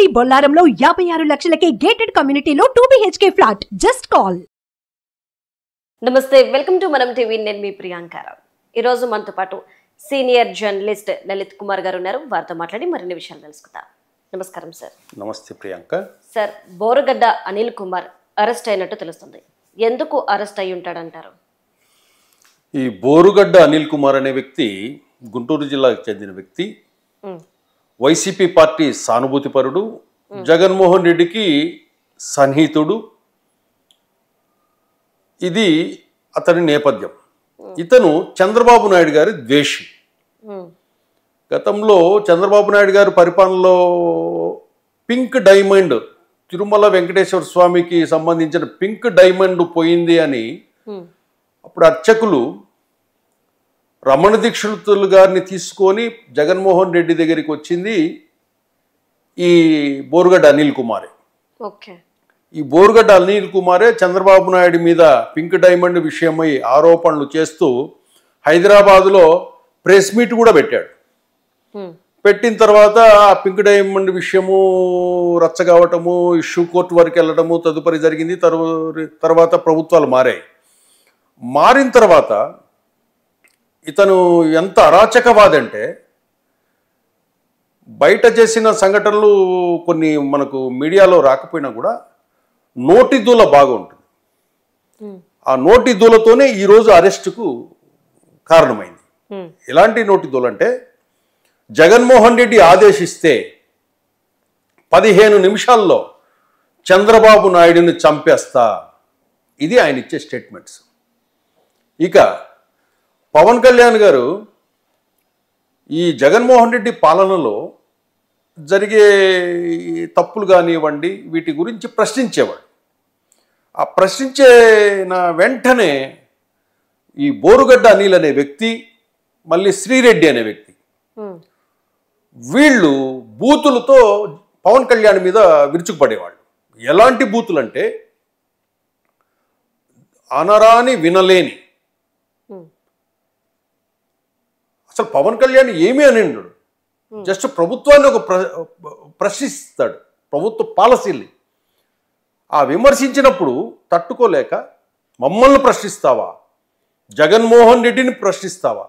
Manamtv బొల్లారంలో 56 లక్షలకే gated కమ్యూనిటీలో 2 BHK flat. Just call. నమస్తే, welcome to Manam TV. నేను మీ ప్రియాంక. ఈ రోజు మనతో పాటు సీనియర్ జర్నలిస్ట్ లలిత్ కుమార్ గారు ఉన్నారు. వారితో మాట్లాడి మరిన్ని విషయాలు తెలుసుకుందాం. నమస్కారం సార్. నమస్తే ప్రియాంక. సార్, బోరుగడ్డ అనిల్ కుమార్ అరెస్ట్ అయినట్టు తెలుస్తుంది. ఎందుకు అరెస్ట్ అయి ఉంటాడంటారు? ఈ బోరుగడ్డ అనిల్ కుమార్ అనే వ్యక్తి గుంటూరు జిల్లాకు చెందిన వ్యక్తి. వైసీపీ పార్టీ సానుభూతిపరుడు, జగన్మోహన్ రెడ్డికి సన్నిహితుడు. ఇది అతని నేపథ్యం. ఇతను చంద్రబాబు నాయుడు గారి ద్వేషి. గతంలో చంద్రబాబు నాయుడు గారి పరిపాలనలో పింక్ డైమండ్, తిరుమల వెంకటేశ్వర స్వామికి సంబంధించిన పింక్ డైమండ్ పోయింది అని అప్పుడు అర్చకులు రమణ దీక్షితులు గారిని తీసుకొని జగన్మోహన్ రెడ్డి దగ్గరికి వచ్చింది ఈ బోరుగడ్డ అనిల్ కుమారే. ఈ బోరుగడ్డ అనిల్ కుమారే చంద్రబాబు నాయుడు మీద పింక్ డైమండ్ విషయమై ఆరోపణలు చేస్తూ హైదరాబాదులో ప్రెస్ మీట్ కూడా పెట్టాడు. పెట్టిన తర్వాత ఆ పింక్ డైమండ్ విషయము రచ్చ కావటము, ఇష్యూ కోర్టు వరకు వెళ్ళటము తదుపరి జరిగింది. తర్వాత ప్రభుత్వాలు మారాయి. మారిన తర్వాత ఇతను ఎంత అరాచకవాదంటే, బయట చేసిన సంఘటనలు కొన్ని మనకు మీడియాలో రాకపోయినా కూడా నోటి దూల బాగా ఉంటుంది. ఆ నోటి దూలతోనే ఈరోజు అరెస్టుకు కారణమైంది. ఎలాంటి నోటి దూల అంటే, జగన్మోహన్ రెడ్డి ఆదేశిస్తే 15 నిమిషాల్లో చంద్రబాబు నాయుడిని చంపేస్తా, ఇది ఆయన ఇచ్చే స్టేట్మెంట్స్. ఇక పవన్ కళ్యాణ్ గారు ఈ జగన్మోహన్ రెడ్డి పాలనలో జరిగే తప్పులు కానివ్వండి, వీటి గురించి ప్రశ్నించేవాడు. ఆ ప్రశ్నించిన వెంటనే ఈ బోరుగడ్డ అనిల్ అనే వ్యక్తి, మళ్ళీ శ్రీరెడ్డి అనే వ్యక్తి, వీళ్ళు బూతులతో పవన్ కళ్యాణ్ మీద విరుచుకుపడేవాళ్ళు. ఎలాంటి బూతులు అంటే, అనరాని వినలేని, అసలు పవన్ కళ్యాణ్ ఏమీ అనిండు, జస్ట్ ప్రభుత్వాన్ని ఒక ప్రశ్నిస్తాడు, ప్రభుత్వ పాలసీల్ని. ఆ విమర్శించినప్పుడు తట్టుకోలేక, మమ్మల్ని ప్రశ్నిస్తావా, జగన్మోహన్ రెడ్డిని ప్రశ్నిస్తావా,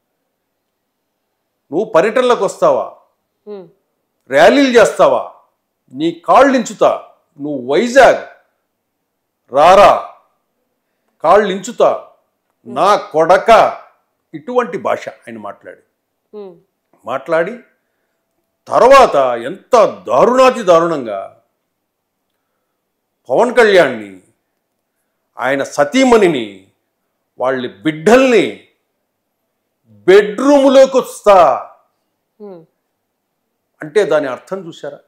నువ్వు పర్యటనలకు వస్తావా, ర్యాలీలు చేస్తావా, నీ కాళ్ళు ఇంచుతా, నువ్వు వైజాగ్ రారా, కాళ్ళు ఇంచుతా, నా కొడక, ఇటువంటి భాష ఆయన మాట్లాడి తర్వాత ఎంత దారుణాతి దారుణంగా పవన్ కళ్యాణ్ని, ఆయన సతీమణిని, వాళ్ళ బిడ్డల్ని బెడ్రూములోకి వస్తా అంటే దాని అర్థం చూసారా?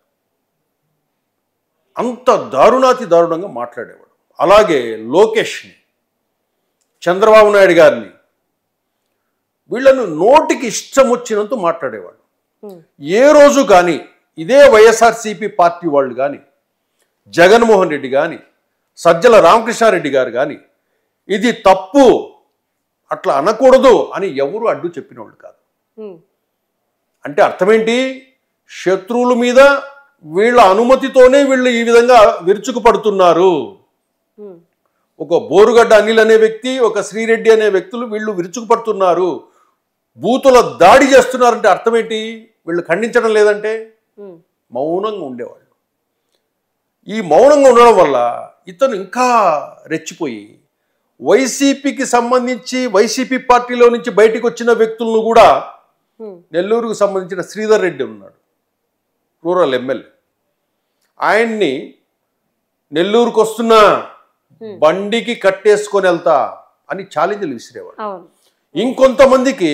అంత దారుణాతి దారుణంగా మాట్లాడేవాడు. అలాగే లోకేష్ని, చంద్రబాబు నాయుడు గారిని, వీళ్ళను నోటికి ఇష్టం వచ్చినంత మాట్లాడేవాడు. ఏ రోజు కానీ ఇదే వైఎస్ఆర్సీపీ పార్టీ వాళ్ళు కానీ, జగన్మోహన్ రెడ్డి కానీ, సజ్జల రామకృష్ణారెడ్డి గారు కానీ ఇది తప్పు, అట్లా అనకూడదు అని ఎవరు అడ్డు చెప్పినవాళ్ళు కాదు. అంటే అర్థమేంటి? శత్రువుల మీద వీళ్ళ అనుమతితోనే వీళ్ళు ఈ విధంగా విరుచుకుపడుతున్నారు. ఒక బోరుగడ్డ అనిల్ అనే వ్యక్తి, ఒక శ్రీరెడ్డి అనే వ్యక్తులు వీళ్ళు విరుచుకుపడుతున్నారు, బూతుల దాడి చేస్తున్నారంటే అర్థమేంటి? వీళ్ళు ఖండించడం లేదంటే మౌనంగా ఉండేవాళ్ళు. ఈ మౌనంగా ఉండడం వల్ల ఇతను ఇంకా రెచ్చిపోయి వైసీపీకి సంబంధించి, వైసీపీ పార్టీలో నుంచి బయటకు వచ్చిన వ్యక్తులను కూడా, నెల్లూరుకు సంబంధించిన శ్రీధర్ రెడ్డి ఉన్నాడు, రూరల్ ఎమ్మెల్యే, ఆయన్ని నెల్లూరుకు వస్తున్నా బండికి కట్టేసుకొని వెళ్తా అని ఛాలెంజ్లు విసిరేవాడు. ఇంకొంతమందికి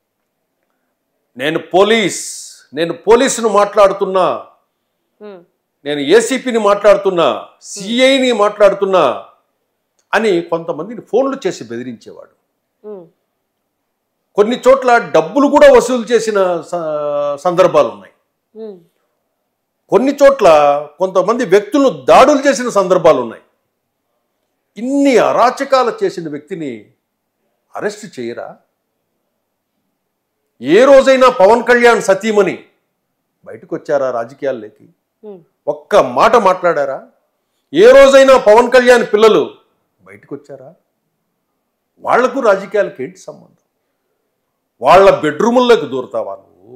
నేను పోలీసును మాట్లాడుతున్నా, నేను ఏసీపీని మాట్లాడుతున్నా, సిఐని మాట్లాడుతున్నా అని కొంతమందిని ఫోన్లు చేసి బెదిరించేవాడు. కొన్ని చోట్ల డబ్బులు కూడా వసూలు చేసిన సందర్భాలు ఉన్నాయి. కొన్ని చోట్ల కొంతమంది వ్యక్తులను దాడులు చేసిన సందర్భాలు ఉన్నాయి. ఇన్ని అరాచకాలు చేసిన వ్యక్తిని అరెస్ట్ చేయరా? ఏ రోజైనా పవన్ కళ్యాణ్ సతీమణి బయటకు వచ్చారా రాజకీయాల్లోకి? ఒక్క మాట మాట్లాడారా? ఏ రోజైనా పవన్ కళ్యాణ్ పిల్లలు బయటకు వచ్చారా? వాళ్లకు రాజకీయాలకు ఏంటి సంబంధం? వాళ్ళ బెడ్రూముల్లోకి దూరతావా నువ్వు?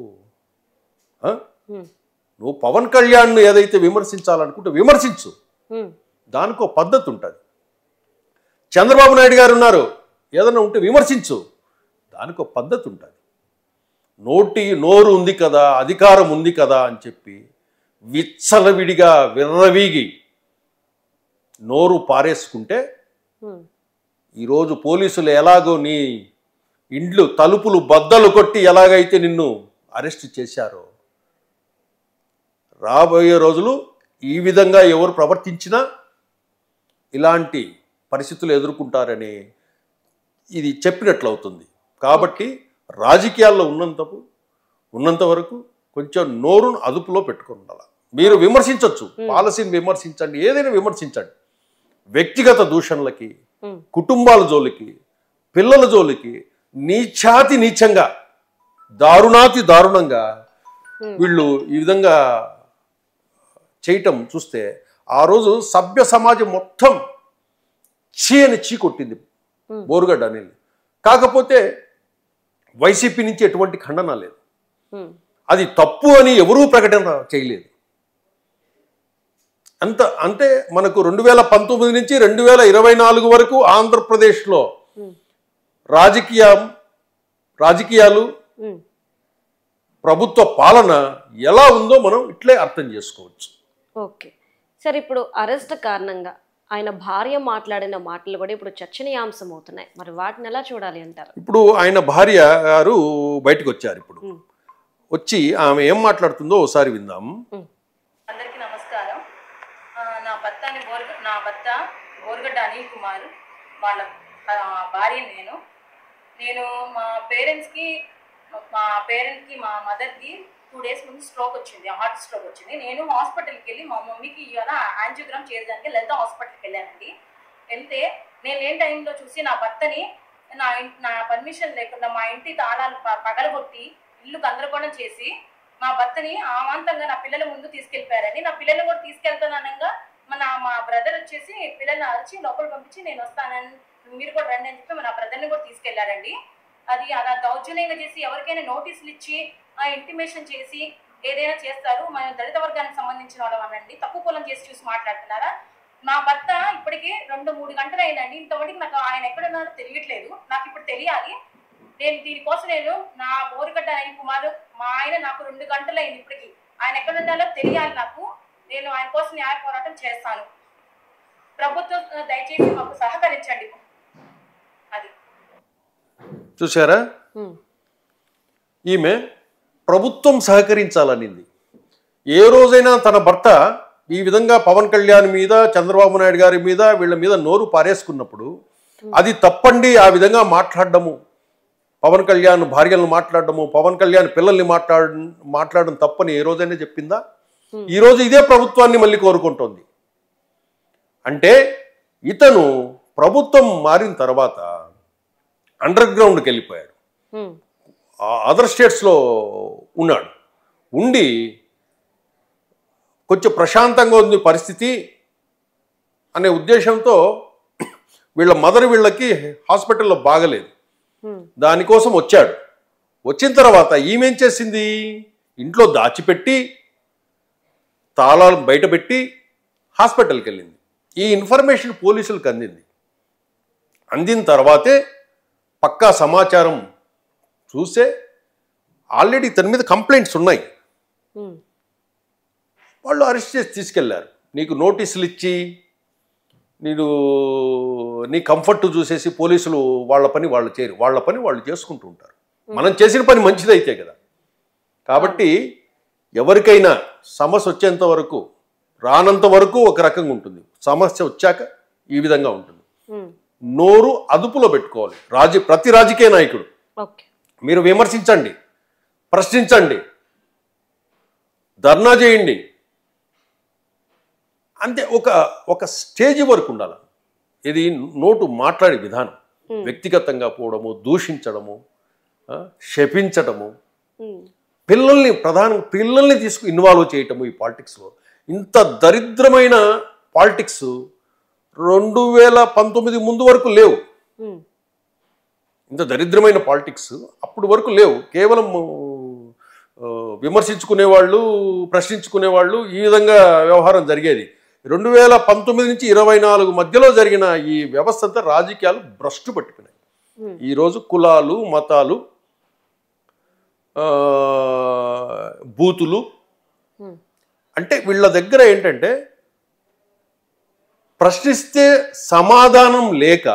నువ్వు పవన్ కళ్యాణ్ను ఏదైతే విమర్శించాలనుకుంటే విమర్శించు, దానికో పద్ధతి ఉంటుంది. చంద్రబాబు నాయుడు గారు ఉన్నారు, ఏదైనా ఉంటే విమర్శించు, దానికో పద్ధతి ఉంటుంది. నోరు ఉంది కదా, అధికారం ఉంది కదా అని చెప్పి విచ్చలవిడిగా విర్రవీగి నోరు పారేసుకుంటే ఈరోజు పోలీసులు ఎలాగో నీ ఇండ్లు తలుపులు బద్దలు కొట్టి ఎలాగైతే నిన్ను అరెస్ట్ చేశారో, రాబోయే రోజులు ఈ విధంగా ఎవరు ప్రవర్తించినా ఇలాంటి పరిస్థితులు ఎదుర్కొంటారని ఇది చెప్పినట్లు అవుతుంది. కాబట్టి రాజకీయాల్లో ఉన్నంత వరకు కొంచెం నోరును అదుపులో పెట్టుకుని ఉండాలి. మీరు విమర్శించవచ్చు, పాలసీని విమర్శించండి, ఏదైనా విమర్శించండి. వ్యక్తిగత దూషణలకి, కుటుంబాల జోలికి, పిల్లల జోలికి నీచంగా దారుణంగా వీళ్ళు ఈ విధంగా చేయటం చూస్తే ఆ రోజు సభ్య సమాజం మొత్తం చీ కొట్టింది బోరుగడ్డ అనిల్. కాకపోతే వైసీపీ నుంచి ఎటువంటి ఖండన లేదు, అది తప్పు అని ఎవరూ ప్రకటన చేయలేదు. అంటే మనకు 2019 నుంచి 2024 వరకు ఆంధ్రప్రదేశ్లో రాజకీయాలు ప్రభుత్వ పాలన ఎలా ఉందో మనం ఇట్లే అర్థం చేసుకోవచ్చు. ఓకే సార్, ఇప్పుడు అరెస్ట్ కారణంగా ఆయన భార్య మాట్లాడిన మాటలు కూడా ఇప్పుడు చర్చనీయాంశం అవుతున్నాయి. మరి వాటిని ఎలా చూడాలి అంటారు? ఇప్పుడు ఆయన భార్య గారు బయటకు వచ్చారు. ఇప్పుడు వచ్చి ఆమె ఏం మాట్లాడుతుందో ఒకసారి విందాం. అందరికీ నమస్కారం. నా భర్త బోరుగడ్డ అనిల్ కుమార్, వాళ్ళ భార్య నేను మా పేరెంట్స్కి మా మదర్కి 2 days ముందు స్ట్రోక్ వచ్చింది, హార్ట్ స్ట్రోక్ వచ్చింది. నేను హాస్పిటల్కి వెళ్ళి మా మమ్మీకి ఇవాళ యాంజియోగ్రామ్ చేయడానికి లలిత హాస్పిటల్కి వెళ్ళానండి. వెళ్తే నేను లేని టైంలో చూసి నా భర్తని నా పర్మిషన్ లేకుండా మా ఇంటి తాళాలు పగలగొట్టి ఇల్లు గందరగోళం చేసి మా భర్తని అమాంతంగా నా పిల్లల ముందు తీసుకెళ్ళిపోయారని, నా పిల్లల్ని కూడా తీసుకెళ్తాననగా మా బ్రదర్ వచ్చేసి పిల్లల్ని అరిచి లోపల పంపించి నేను వస్తానని, మీరు కూడా రండి అని చెప్పి నా బ్రదర్ని కూడా తీసుకెళ్లారండి. అది అలా దౌర్జన్యంగా చేసి ఎవరికైనా నోటీసులు ఇచ్చి ఇంటిమేషన్ చేసి ఏదైనా చేస్తారు. మన దళిత వర్గానికి సంబంధించిన వాళ్ళమనండి, తక్కువ కులం చేసి చూసి మాట్లాడుతున్నారా? మా భర్త ఇప్పటికి 2-3 గంటలు అయిందండి, ఇంతవరకు నాకు ఆయన ఎక్కడున్నారో తెలియట్లేదు. నాకు ఇప్పుడు తెలియాలి. దీనికోసం నా బోరుగడ్డ అనిల్ కుమార్ మా ఆయన నాకు 2 గంటలు అయింది, ఇప్పటికి ఆయన ఎక్కడ ఉండాలో తెలియాలి నాకు. నేను ఆయన కోసం న్యాయ పోరాటం చేస్తాను. ప్రభుత్వం దయచేసి మాకు సహకరించండి. అది చూసారా, ఈమె ప్రభుత్వం సహకరించాలనింది. ఏ రోజైనా తన భర్త ఈ విధంగా పవన్ కళ్యాణ్ మీద, చంద్రబాబు నాయుడు గారి మీద, వీళ్ళ మీద నోరు పారేసుకున్నప్పుడు అది తప్పండి. ఆ విధంగా మాట్లాడడము, పవన్ కళ్యాణ్ భార్యలను మాట్లాడడము, పవన్ కళ్యాణ్ పిల్లల్ని మాట్లాడడం తప్పని ఏ రోజైనా చెప్పిందా? ఈరోజు ఇదే ప్రభుత్వాన్ని మళ్ళీ కోరుకుంటోంది. అంటే ఇతను ప్రభుత్వం మారిన తర్వాత అండర్ గ్రౌండ్కి వెళ్ళిపోయాడు, అదర్ స్టేట్స్లో ఉన్నాడు. ఉండి కొంచెం ప్రశాంతంగా ఉంది పరిస్థితి అనే ఉద్దేశంతో వీళ్ళ మదర్ వీళ్ళకి హాస్పిటల్లో బాగలేదు, దానికోసం వచ్చాడు. వచ్చిన తర్వాత ఈమెం చేసింది, ఇంట్లో దాచిపెట్టి తాళాలు బయటపెట్టి హాస్పిటల్కి వెళ్ళింది. ఈ ఇన్ఫర్మేషన్ పోలీసులకు అందిన తర్వాతే పక్కా సమాచారం చూసే ఆల్రెడీ తన మీద కంప్లైంట్స్ ఉన్నాయి, వాళ్ళు అరెస్ట్ చేసి తీసుకెళ్లారు. నీకు నోటీసులు ఇచ్చి నీ కంఫర్ట్ చూసేసి పోలీసులు వాళ్ళ పని వాళ్ళు చేసుకుంటూ ఉంటారు. మనం చేసిన పని మంచిదైతే కదా. కాబట్టి ఎవరికైనా సమస్య వచ్చేంత వరకు, రానంత వరకు ఒక రకంగా ఉంటుంది, సమస్య వచ్చాక ఈ విధంగా ఉంటుంది. నోరు అదుపులో పెట్టుకోవాలి ప్రతి రాజకీయ నాయకుడు. మీరు విమర్శించండి, ప్రశ్నించండి, ధర్నా చేయండి, అంతే. ఒక స్టేజ్ వరకు ఉండాలి. ఇది నోటు మాట్లాడే విధానం, వ్యక్తిగతంగా పోవడము, దూషించడము, శపించడము, పిల్లల్ని ఇన్వాల్వ్ చేయటము ఈ పాలిటిక్స్లో. ఇంత దరిద్రమైన పాలిటిక్స్ 2019 ముందు వరకు లేవు. ఇంత దరిద్రమైన పాలిటిక్స్ అప్పుడు వరకు లేవు. కేవలం విమర్శించుకునేవాళ్ళు, ప్రశ్నించుకునేవాళ్ళు, ఈ విధంగా వ్యవహారం జరిగేది. 2019 నుంచి 24 మధ్యలో జరిగిన ఈ వ్యవస్థ అంతా రాజకీయాలు భ్రష్టు పట్టుకున్నాయి. ఈరోజు కులాలు, మతాలు, బూతులు, అంటే వీళ్ళ దగ్గర ఏంటంటే ప్రశ్నిస్తే సమాధానం లేక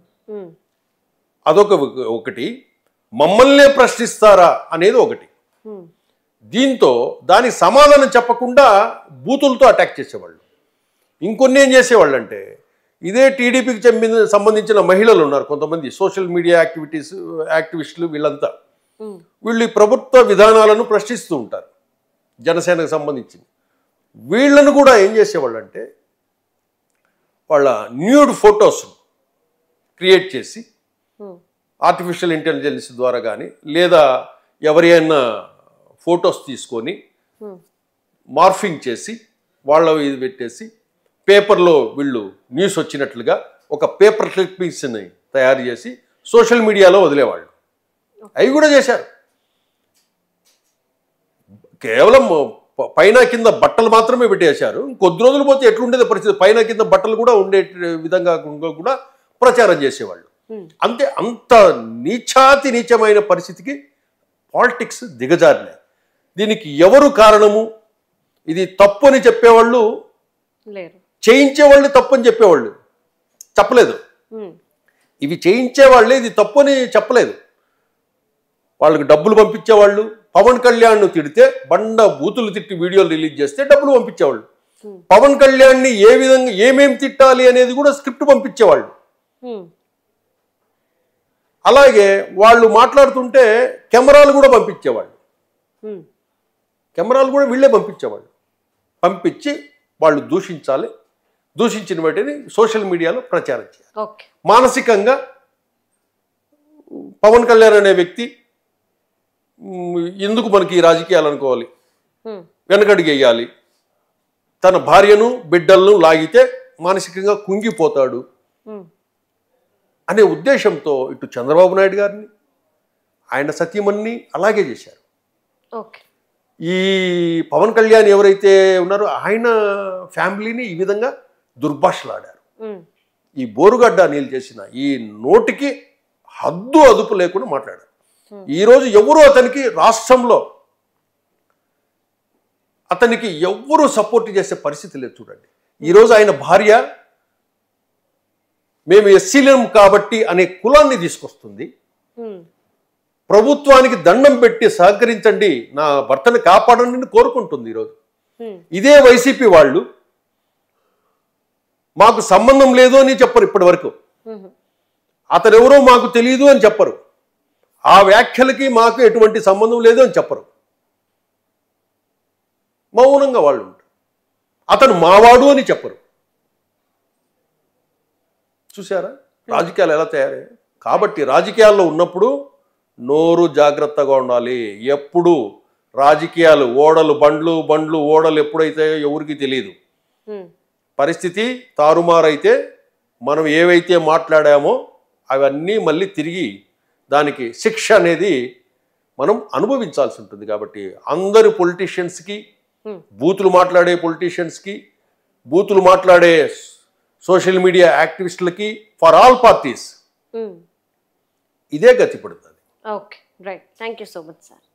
ఒకటి, మమ్మల్నే ప్రశ్నిస్తారా అనేది ఒకటి. దీంతో దానికి సమాధానం చెప్పకుండా బూతులతో అటాక్ చేసేవాళ్ళు. ఇంకొన్ని ఏం చేసేవాళ్ళు అంటే, ఇదే టీడీపీకి సంబంధించిన మహిళలు ఉన్నారు కొంతమంది, సోషల్ మీడియా యాక్టివిస్టులు, వీళ్ళంతా వీళ్ళు ప్రభుత్వ విధానాలను ప్రశ్నిస్తూ ఉంటారు, జనసేనకు సంబంధించి. వీళ్ళను కూడా ఏం చేసేవాళ్ళు అంటే, వాళ్ళ న్యూడ్ ఫొటోస్ క్రియేట్ చేసి ఆర్టిఫిషియల్ ఇంటెలిజెన్స్ ద్వారా కానీ, లేదా ఎవరైనా ఫొటోస్ తీసుకొని మార్ఫింగ్ చేసి వాళ్ళ ఇది పెట్టేసి పేపర్లో వీళ్ళు న్యూస్ వచ్చినట్లుగా ఒక పేపర్ క్లిప్పింగ్స్ని తయారు చేసి సోషల్ మీడియాలో వదిలేవాళ్ళు. అవి కూడా చేశారు. కేవలం పైన కింద బట్టలు మాత్రమే పెట్టేశారు. కొద్ది రోజులు పోతే ఎట్లుండేది పరిస్థితి, పైన కింద బట్టలు కూడా ఉండే విధంగా కూడా ప్రచారం చేసేవాళ్ళు. అంతే, అంత నీచమైన పరిస్థితికి పాలిటిక్స్ దిగజారినాయి. దీనికి ఎవరు కారణము? ఇది తప్పు అని చెప్పేవాళ్ళు లేరు, చేయించేవాళ్ళు తప్పు అని చెప్పేవాళ్ళు చెప్పలేదు. ఇవి చేయించేవాళ్ళే ఇది తప్పు అని చెప్పలేదు. వాళ్ళకి డబ్బులు పంపించేవాళ్ళు. పవన్ కళ్యాణ్ తిడితే బండ బూతులు తిట్టి వీడియోలు రిలీజ్ చేస్తే డబ్బులు పంపించేవాళ్ళు. పవన్ కళ్యాణ్ని ఏ విధంగా ఏమేమి తిట్టాలి అనేది కూడా స్క్రిప్ట్ పంపించేవాళ్ళు. అలాగే వాళ్ళు మాట్లాడుతుంటే కెమెరాలు కూడా పంపించేవాళ్ళు. కెమెరాలు కూడా వీళ్ళే పంపించేవాళ్ళు. పంపించి వాళ్ళు దూషించాలి, దూషించిన వాటిని సోషల్ మీడియాలో ప్రచారం చేయాలి. మానసికంగా పవన్ కళ్యాణ్ అనే వ్యక్తి ఎందుకు మనకి రాజకీయాలు అనుకోవాలి, వెనకడుగు వేయాలి, తన భార్యను బిడ్డలను లాగితే మానసికంగా కుంగిపోతాడు అనే ఉద్దేశంతో ఇటు చంద్రబాబు నాయుడు గారిని, ఆయన సతీమణిని అలాగే చేశారు. ఈ పవన్ కళ్యాణ్ ఎవరైతే ఉన్నారో ఆయన ఫ్యామిలీని ఈ విధంగా దుర్భాషలాడారు. ఈ బోరుగడ్డ అనిల్ చేసిన ఈ నోటికి హద్దు అదుపు లేకుండా మాట్లాడారు. ఈరోజు ఎవరు అతనికి రాష్ట్రంలో అతనికి ఎవరు సపోర్ట్ చేసే పరిస్థితి లేదు. చూడండి, ఈరోజు ఆయన భార్య మేము ఎస్సీలం కాబట్టి అనే కులాన్ని తీసుకొస్తుంది. ప్రభుత్వానికి దండం పెట్టి సహకరించండి, నా భర్తను కాపాడండి కోరుకుంటుంది. ఈరోజు ఇదే వైసీపీ వాళ్ళు మాకు సంబంధం లేదు అని చెప్పరు. ఇప్పటి వరకు అతను ఎవరో మాకు తెలియదు అని చెప్పరు. ఆ వ్యాఖ్యలకి మాకు ఎటువంటి సంబంధం లేదు అని చెప్పరు. మౌనంగా వాళ్ళు ఉంటారు. అతను మావాడు అని చెప్పరు. చూసారా రాజకీయాలు ఎలా తయారయ్యాయి? కాబట్టి రాజకీయాల్లో ఉన్నప్పుడు నోరు జాగ్రత్తగా ఉండాలి. ఎప్పుడు రాజకీయాలు ఓడలు బండ్లు ఓడలు ఎప్పుడైతే ఎవరికి తెలియదు. పరిస్థితి తారుమారైతే మనం ఏవైతే మాట్లాడామో అవన్నీ మళ్ళీ తిరిగి దానికి శిక్ష అనేది మనం అనుభవించాల్సి ఉంటుంది. కాబట్టి అందరు పొలిటీషియన్స్కి, బూతులు మాట్లాడే పొలిటీషియన్స్కి, బూతులు మాట్లాడే సోషల్ మీడియా యాక్టివిస్టులకి, ఫర్ ఆల్ పార్టీస్ ఇదే గతి పడుతుంది. Okay, right. Thank you so much sir.